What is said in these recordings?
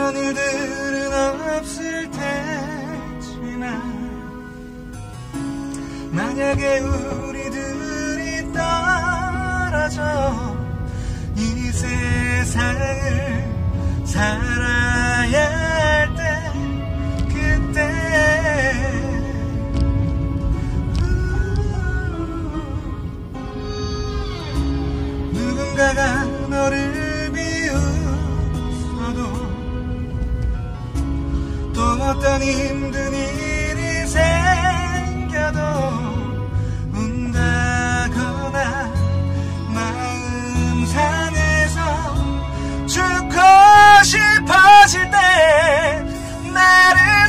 그런 일들은 없을 테지만 만약에 우리들이 떨어져 이 세상을 살아야 할 때 그때 누군가가 너를 비웃어도 또 어떤 힘든 일이 생겨도 운다거나 마음 상해서 죽고 싶어질 때 나를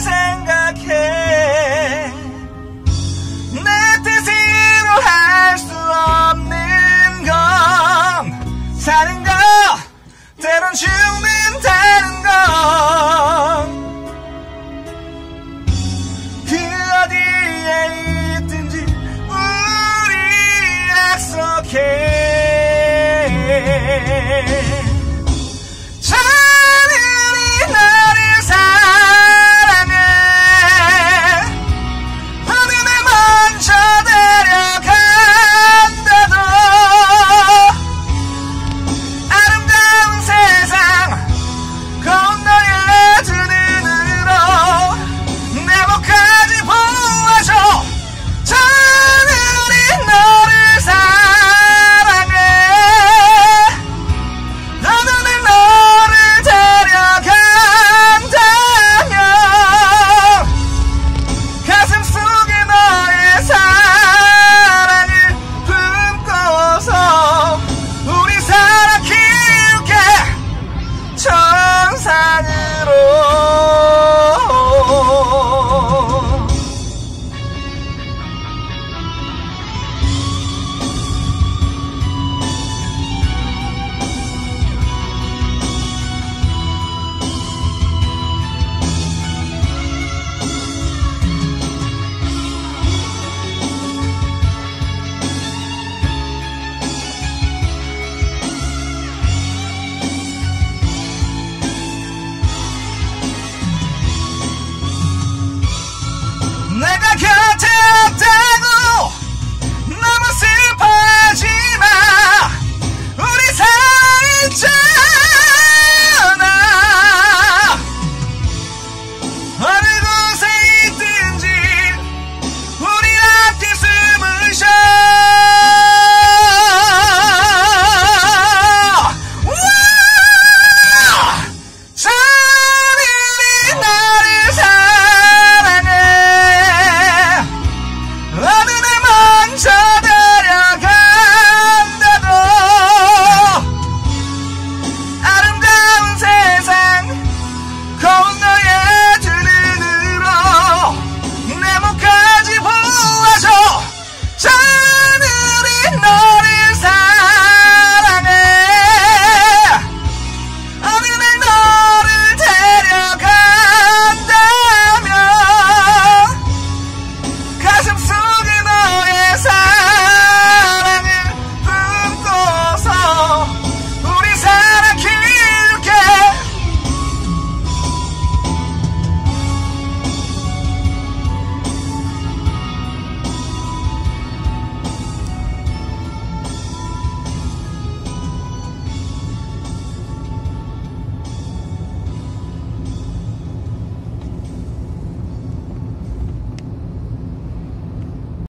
생각해 내 뜻으로 할 수 없는 건 사는 거 때론 죽는다는 건 그 어디에 있든지 우리 약속해